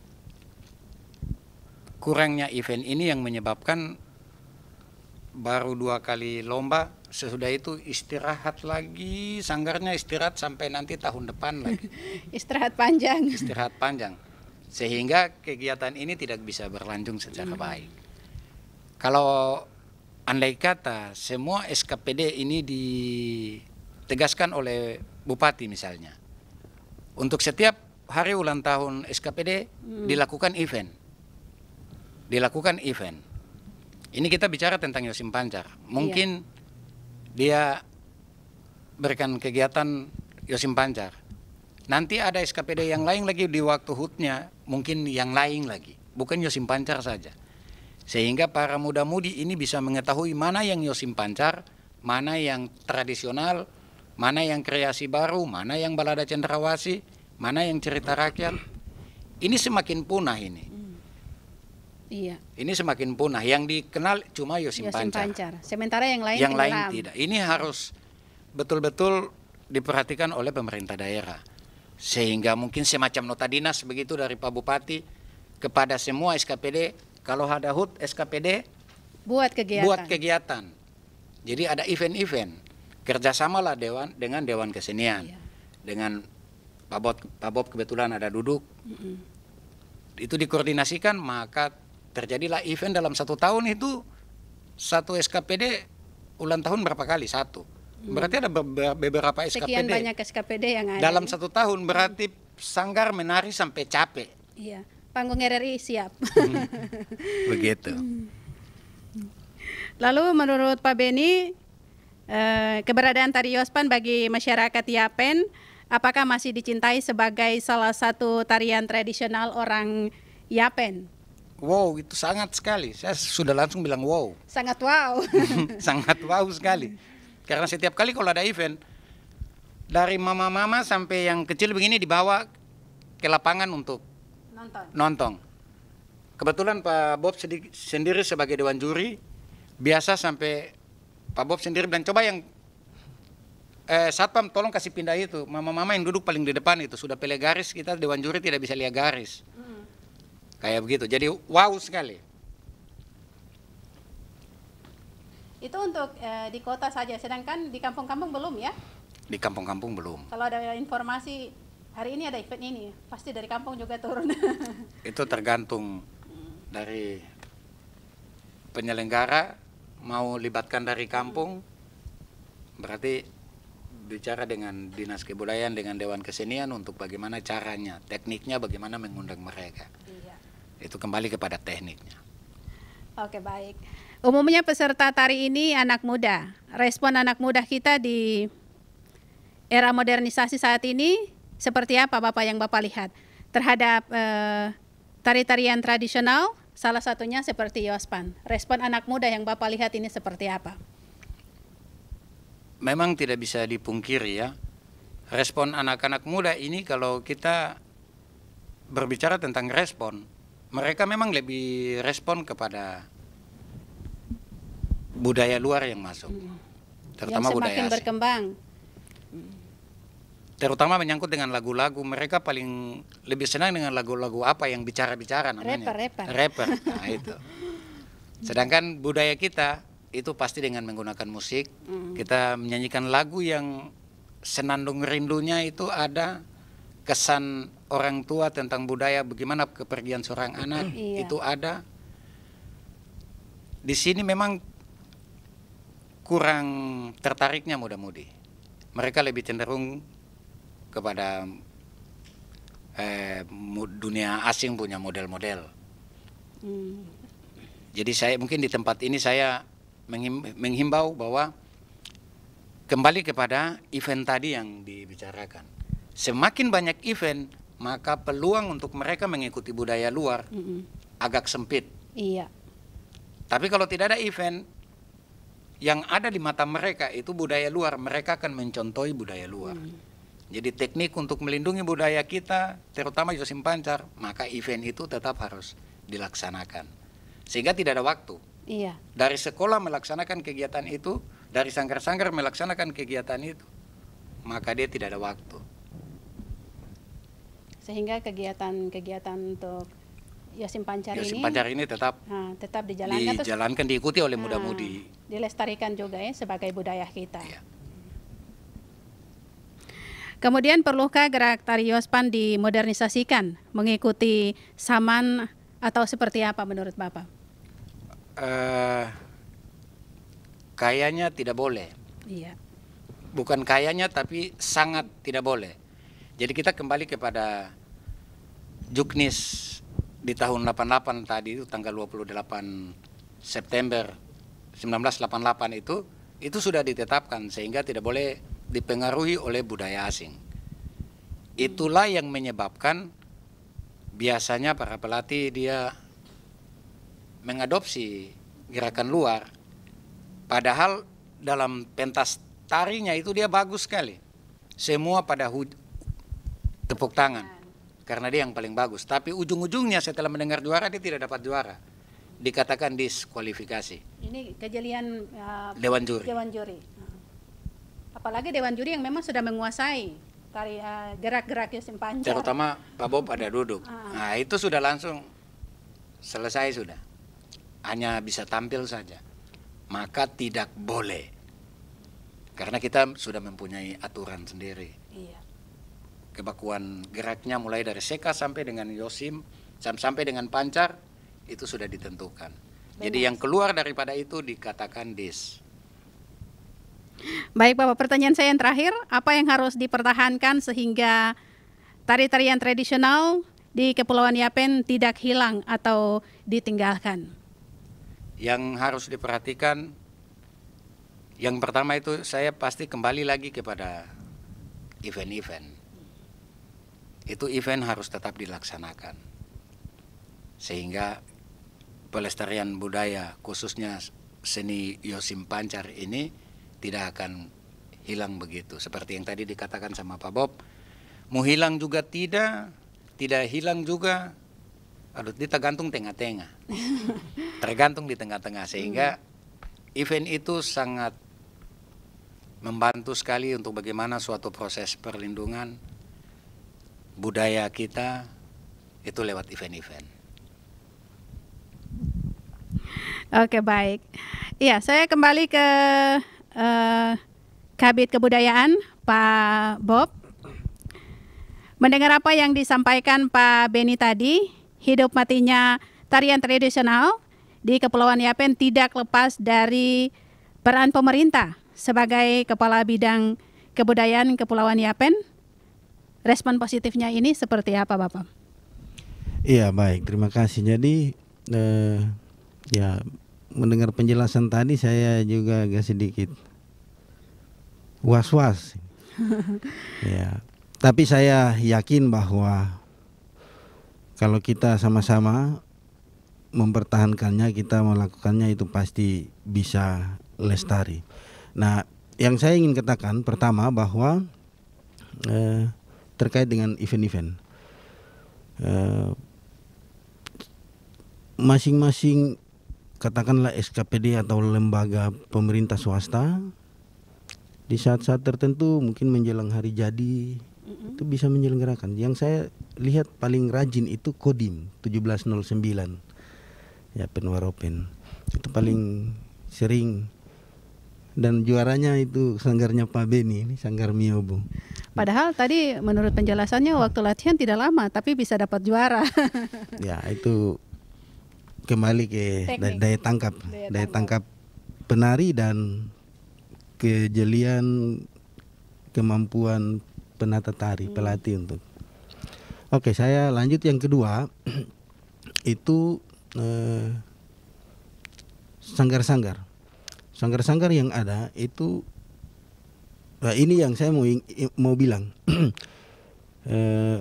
Kurangnya event ini yang menyebabkan baru dua kali lomba, sesudah itu istirahat lagi, sanggarnya istirahat sampai nanti tahun depan lagi. Istirahat panjang. Istirahat panjang. Sehingga kegiatan ini tidak bisa berlanjut secara hmm. baik. Kalau andai kata semua S K P D ini ditegaskan oleh Bupati misalnya, untuk setiap hari ulang tahun S K P D hmm. dilakukan event, dilakukan event. Ini kita bicara tentang Yosim Pancar. Mungkin iya. dia berikan kegiatan Yosim Pancar. Nanti ada S K P D yang lain lagi di waktu H U T-nya, mungkin yang lain lagi, bukan Yosim Pancar saja. Sehingga para muda-mudi ini bisa mengetahui mana yang Yosim Pancar, mana yang tradisional, mana yang kreasi baru, mana yang balada cendrawasih, mana yang cerita rakyat. Ini semakin punah ini. Hmm. Iya. Ini semakin punah. Yang dikenal cuma Yosim, Yosim Pancar. Pancar. Sementara yang lain yang lain dalam. tidak. Ini harus betul-betul diperhatikan oleh pemerintah daerah. Sehingga mungkin semacam nota dinas begitu dari Pak Bupati kepada semua S K P D. Kalau ada H U T S K P D buat kegiatan. Buat kegiatan. Jadi ada event-event. Kerjasamalah dewan dengan Dewan Kesenian. Iya. Dengan Pak Bob, Pak Bob kebetulan ada duduk. Mm-hmm. Itu dikoordinasikan, maka terjadilah event dalam satu tahun itu satu S K P D ulang tahun berapa kali? Satu. Berarti ada beberapa S K P D. Sekian banyak S K P D yang ada. Dalam satu tahun berarti sanggar menari sampai capek. Iya. Panggung R R I siap. Hmm. Begitu. Lalu menurut Pak Beni, eh, keberadaan tari Yospan bagi masyarakat Yapen, apakah masih dicintai sebagai salah satu tarian tradisional orang Yapen? wow itu sangat sekali. Saya sudah langsung bilang wow. Sangat wow. Sangat wow sekali. Karena setiap kali kalau ada event, dari mama-mama sampai yang kecil begini dibawa ke lapangan untuk Nonton. nonton. Kebetulan Pak Bob sedi- sendiri sebagai dewan juri, biasa sampai Pak Bob sendiri bilang, coba yang eh, satpam tolong kasih pindah itu. Mama-mama yang duduk paling di depan itu, sudah pilih garis, kita dewan juri tidak bisa lihat garis. Hmm. Kayak begitu, jadi wow sekali. Itu untuk eh, di kota saja, sedangkan di kampung-kampung belum ya? Di kampung-kampung belum. Kalau ada informasi hari ini ada event ini, pasti dari kampung juga turun. Itu tergantung dari penyelenggara, mau libatkan dari kampung, berarti bicara dengan Dinas Kebudayaan, dengan Dewan Kesenian untuk bagaimana caranya, tekniknya bagaimana mengundang mereka. Iya. Itu kembali kepada tekniknya. Oke, baik. Umumnya peserta tari ini anak muda. Respon anak muda kita di era modernisasi saat ini seperti apa Bapak yang Bapak lihat terhadap eh, tari-tarian tradisional, salah satunya seperti Yospan. Respon anak muda yang Bapak lihat ini seperti apa? Memang tidak bisa dipungkiri ya, respon anak-anak muda ini kalau kita berbicara tentang respon, mereka memang lebih respon kepada budaya luar yang masuk, terutama yang budaya semakin asing. berkembang. Terutama menyangkut dengan lagu-lagu, mereka paling lebih senang dengan lagu-lagu apa yang bicara-bicara namanya. Rapper, rapper. Rapper, nah itu. Sedangkan budaya kita itu pasti dengan menggunakan musik. Mm. Kita menyanyikan lagu yang senandung rindunya itu ada kesan orang tua tentang budaya, bagaimana kepergian seorang anak, Iya. itu ada. Di sini memang kurang tertariknya muda-mudi. Mereka lebih cenderung kepada eh, dunia asing punya model-model. Hmm. Jadi saya mungkin di tempat ini saya menghim, menghimbau bahwa kembali kepada event tadi yang dibicarakan. Semakin banyak event, maka peluang untuk mereka mengikuti budaya luar hmm. agak sempit. Iya. Tapi kalau tidak ada event, yang ada di mata mereka itu budaya luar, mereka akan mencontohi budaya luar. Hmm. Jadi teknik untuk melindungi budaya kita, terutama Yosim Pancar, maka event itu tetap harus dilaksanakan. Sehingga tidak ada waktu. Iya. Dari sekolah melaksanakan kegiatan itu, dari sanggar-sanggar melaksanakan kegiatan itu, maka dia tidak ada waktu. Sehingga kegiatan-kegiatan untuk Yosim Pancar Yosim ini, Pancar ini tetap nah, tetap dijalankan, dijalankan terus, diikuti oleh nah, muda-mudi. Dilestarikan juga ya sebagai budaya kita. Iya. Kemudian perlukah gerak tari Yospan dimodernisasikan mengikuti zaman atau seperti apa menurut Bapak? Uh, kayaknya tidak boleh. Iya. Bukan kayaknya tapi sangat tidak boleh. Jadi kita kembali kepada Juknis di tahun delapan puluh delapan tadi itu tanggal dua puluh delapan September seribu sembilan ratus delapan puluh delapan itu itu sudah ditetapkan sehingga tidak boleh dipengaruhi oleh budaya asing. Itulah yang menyebabkan biasanya para pelatih dia mengadopsi gerakan luar, padahal dalam pentas tarinya itu dia bagus sekali. Semua pada tepuk tangan karena dia yang paling bagus. Tapi ujung-ujungnya setelah mendengar juara dia tidak dapat juara, dikatakan diskualifikasi. Ini kejelian uh, Dewan Juri. Dewan Juri. Apalagi Dewan Juri yang memang sudah menguasai tari uh, gerak-gerak Yosim Pancar. Terutama Pak Bob ada duduk. Ah. Nah itu sudah langsung selesai sudah. Hanya bisa tampil saja. Maka tidak boleh. Karena kita sudah mempunyai aturan sendiri. Iya. Kebakuan geraknya mulai dari Seka sampai dengan Yosim sampai dengan Pancar itu sudah ditentukan. Benar. Jadi yang keluar daripada itu dikatakan dis. Baik Bapak, pertanyaan saya yang terakhir, apa yang harus dipertahankan sehingga tari-tarian tradisional di Kepulauan Yapen tidak hilang atau ditinggalkan? Yang harus diperhatikan, yang pertama itu saya pasti kembali lagi kepada event-event. Itu event harus tetap dilaksanakan. Sehingga pelestarian budaya khususnya seni Yosim Pancar ini tidak akan hilang begitu. Seperti yang tadi dikatakan sama Pak Bob, mau hilang juga tidak, tidak hilang juga, aduh, dia tergantung tengah-tengah, tergantung di tengah-tengah, sehingga event itu sangat membantu sekali untuk bagaimana suatu proses perlindungan budaya kita itu lewat event-event. Oke, baik. Iya, saya kembali ke uh, Kabid Kebudayaan, Pak Bob. Mendengar apa yang disampaikan Pak Beni tadi, hidup matinya tarian tradisional di Kepulauan Yapen tidak lepas dari peran pemerintah sebagai Kepala Bidang Kebudayaan Kepulauan Yapen. Respon positifnya ini seperti apa, Bapak? Iya, baik, terima kasih. Jadi eh, ya mendengar penjelasan tadi saya juga agak sedikit was-was. Ya, tapi saya yakin bahwa kalau kita sama-sama mempertahankannya, kita melakukannya, itu pasti bisa lestari. Nah, yang saya ingin katakan pertama bahwa eh, terkait dengan event-event, eh, masing-masing katakanlah S K P D atau lembaga pemerintah swasta di saat-saat tertentu mungkin menjelang hari jadi mm-hmm. itu bisa menyelenggarakan. Yang saya lihat paling rajin itu Kodim tujuh belas nol sembilan ya, Penwaropen itu paling sering, dan juaranya itu sanggarnya Pak Beni, ini Sanggar Miobo. Padahal tadi menurut penjelasannya waktu latihan tidak lama tapi bisa dapat juara. Ya, itu kembali ke Teknik. daya tangkap, daya, daya tangkap. tangkap penari dan kejelian kemampuan penata tari, hmm. pelatih untuk. Oke, saya lanjut yang kedua itu eh, sanggar-sanggar. Sanggar-sanggar yang ada itu, nah ini yang saya mau mau bilang. eh,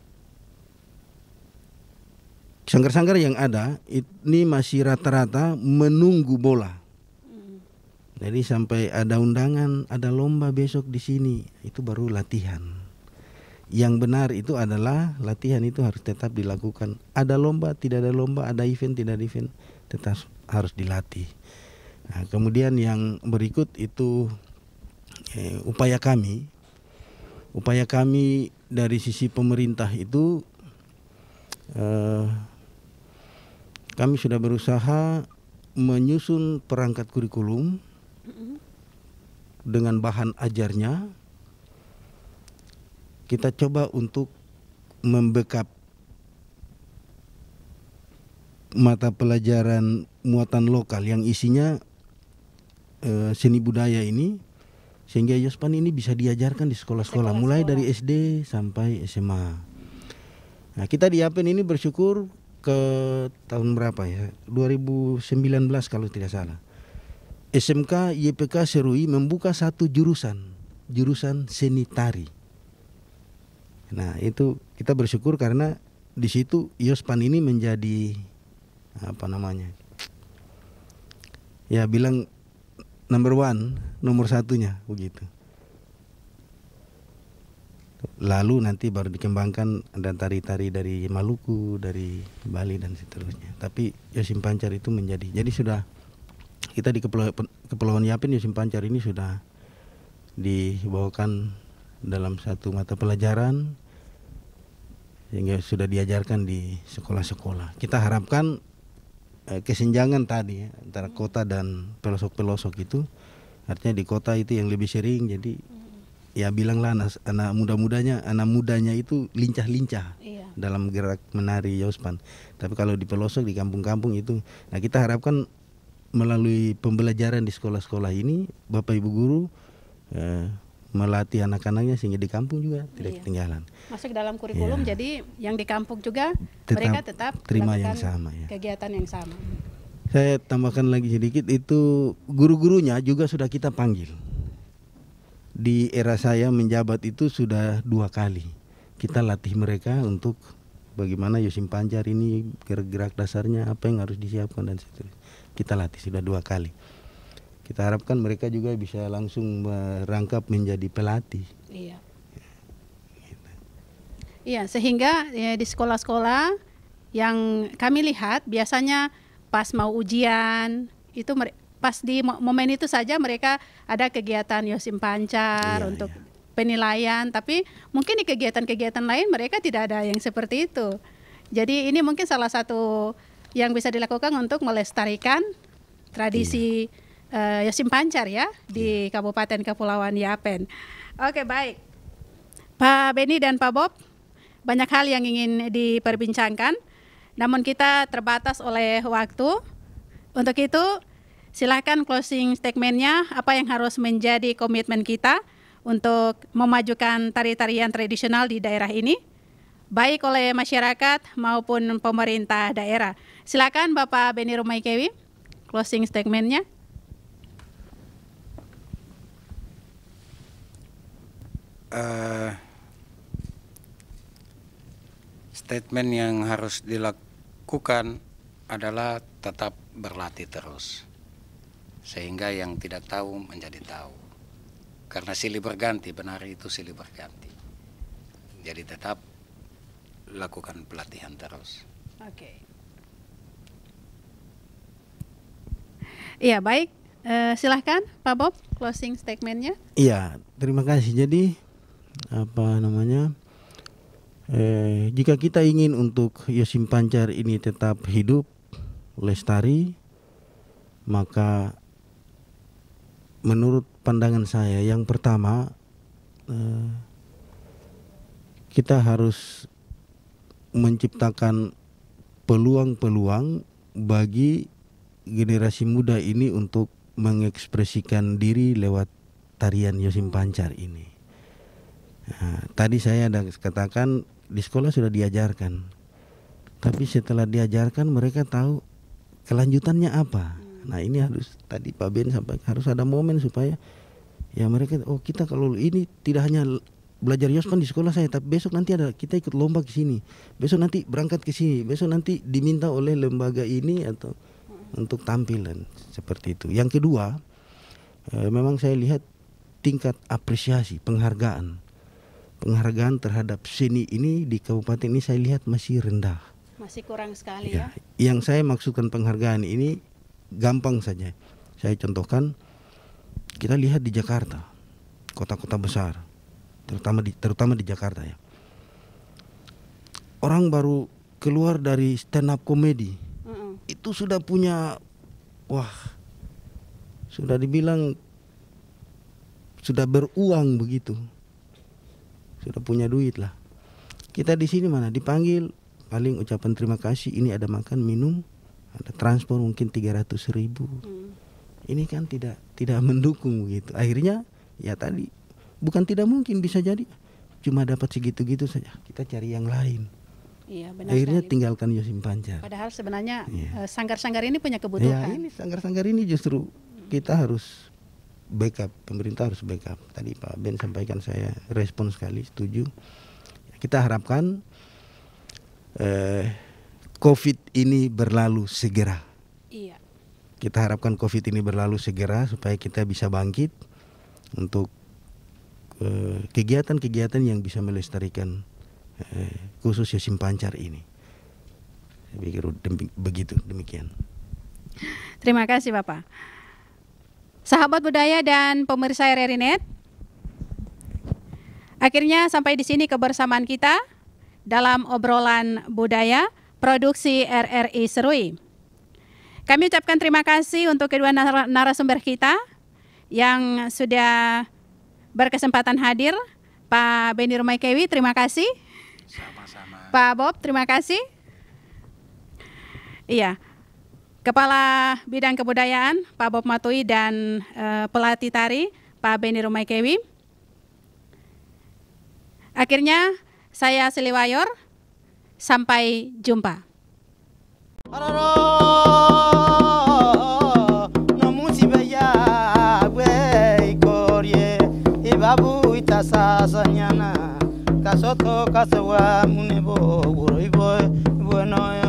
Sanggar-sanggar yang ada ini masih rata-rata menunggu bola. Jadi sampai ada undangan, ada lomba besok di sini, itu baru latihan. Yang benar itu adalah latihan itu harus tetap dilakukan. Ada lomba, tidak ada lomba, ada event, tidak ada event, tetap harus dilatih. Nah, kemudian yang berikut itu eh, upaya kami, upaya kami dari sisi pemerintah itu. Eh, Kami sudah berusaha menyusun perangkat kurikulum dengan bahan ajarnya. Kita coba untuk membackup mata pelajaran muatan lokal yang isinya eh, seni budaya ini, sehingga Yospan ini bisa diajarkan di sekolah-sekolah, mulai dari S D sampai S M A. Nah, kita di Yapen ini bersyukur ke tahun berapa ya, dua ribu sembilan belas kalau tidak salah, S M K Y P K Serui membuka satu jurusan, jurusan seni tari. Nah, itu kita bersyukur karena di situ Yospan ini menjadi apa namanya, ya bilang number one, nomor satunya begitu. Lalu nanti baru dikembangkan ada tari-tari dari Maluku, dari Bali dan seterusnya. Tapi Yosim Pancar itu menjadi, jadi sudah kita di Kepulauan, Kepulauan Yapen, Yosim Pancar ini sudah dibawakan dalam satu mata pelajaran sehingga sudah diajarkan di sekolah-sekolah. Kita harapkan eh, kesenjangan tadi ya, antara kota dan pelosok-pelosok itu, artinya di kota itu yang lebih sering, jadi ya bilanglah anak, anak muda-mudanya, anak mudanya itu lincah-lincah iya. dalam gerak menari Yospan. Tapi kalau di pelosok, di kampung-kampung itu, nah kita harapkan melalui pembelajaran di sekolah-sekolah ini, Bapak Ibu guru eh, melatih anak-anaknya sehingga di kampung juga tidak iya. ketinggalan. Masuk dalam kurikulum, ya. Jadi yang di kampung juga tetap mereka tetap terima yang sama. Ya. Kegiatan yang sama. Saya tambahkan lagi sedikit, itu guru-gurunya juga sudah kita panggil. Di era saya menjabat itu sudah dua kali kita latih mereka untuk bagaimana Yosim Pancar ini gerak-gerak dasarnya, apa yang harus disiapkan dan seterusnya. Kita latih sudah dua kali. Kita harapkan mereka juga bisa langsung merangkap menjadi pelatih. Iya. Iya, sehingga ya, di sekolah-sekolah yang kami lihat biasanya pas mau ujian itu pas di momen itu saja mereka ada kegiatan Yosim Pancar iya, untuk iya. penilaian, tapi mungkin di kegiatan-kegiatan lain mereka tidak ada yang seperti itu. Jadi ini mungkin salah satu yang bisa dilakukan untuk melestarikan tradisi iya. uh, Yosim Pancar ya di iya. Kabupaten Kepulauan Yapen. Oke, baik. Pak Beni dan Pak Bob, banyak hal yang ingin diperbincangkan, namun kita terbatas oleh waktu. Untuk itu, silakan closing statement-nya, apa yang harus menjadi komitmen kita untuk memajukan tari-tarian tradisional di daerah ini, baik oleh masyarakat maupun pemerintah daerah. Silakan Bapak Beni Rumaikewi, closing statement-nya. Uh... Statement yang harus dilakukan adalah tetap berlatih terus, sehingga yang tidak tahu menjadi tahu. Karena silih berganti, benar itu silih berganti. Jadi tetap lakukan pelatihan terus. Oke. Iya, baik. Uh, silahkan Pak Bob, closing statement-nya. Iya, terima kasih. Jadi apa namanya? Eh, jika kita ingin untuk Yosim Pancar ini tetap hidup, lestari, maka menurut pandangan saya yang pertama eh, kita harus menciptakan peluang-peluang bagi generasi muda ini untuk mengekspresikan diri lewat tarian Yosim Pancar ini. Nah, tadi saya ada katakan di sekolah sudah diajarkan, tapi setelah diajarkan mereka tahu kelanjutannya apa. Nah ini harus tadi Pak Ben sampai harus ada momen supaya ya mereka oh kita kalau ini tidak hanya belajar Yospan di sekolah saya, tapi besok nanti ada kita ikut lomba ke sini, besok nanti berangkat ke sini, besok nanti diminta oleh lembaga ini atau untuk tampilan seperti itu. Yang kedua, eh, memang saya lihat tingkat apresiasi penghargaan. Penghargaan terhadap seni ini di kabupaten ini saya lihat masih rendah. Masih kurang sekali ya. ya. Yang saya maksudkan penghargaan ini gampang saja. Saya contohkan, kita lihat di Jakarta, kota-kota besar, terutama di terutama di Jakarta ya. Orang baru keluar dari stand up comedy, uh-uh. itu sudah punya, wah, sudah dibilang sudah beruang begitu. Sudah punya duit lah. Kita di sini mana dipanggil paling ucapan terima kasih, ini ada makan minum, ada transport mungkin tiga ratus ribu. Hmm. Ini kan tidak tidak mendukung begitu. Akhirnya ya tadi bukan tidak mungkin, bisa jadi cuma dapat segitu-gitu saja. Kita cari yang lain. Iya, benar Akhirnya sekali. tinggalkan Yosim Pancar. Padahal sebenarnya ya. sanggar-sanggar ini punya kebutuhan. Ya, ini sanggar-sanggar ini justru kita harus backup, pemerintah harus backup. Tadi Pak Ben sampaikan, saya respon sekali, setuju. Kita harapkan eh, COVID ini berlalu segera. Iya. Kita harapkan COVID ini berlalu segera supaya kita bisa bangkit untuk eh, kegiatan-kegiatan yang bisa melestarikan eh, khusus Yosim Pancar ini. Saya pikir dem- begitu, demikian. Terima kasih Bapak. Sahabat budaya dan pemirsa R R I Net, akhirnya sampai di sini kebersamaan kita dalam obrolan budaya produksi R R I Serui. Kami ucapkan terima kasih untuk kedua nar- narasumber kita yang sudah berkesempatan hadir. Pak Beni Rumaikewi, terima kasih. Sama-sama. Pak Bob, terima kasih. Iya. Kepala Bidang Kebudayaan Pak Bob Matui dan uh, pelatih tari Pak Beni Rumaikewi. Akhirnya saya Siliwayor, sampai jumpa. kasoto kasawa munebo uroi boy bueno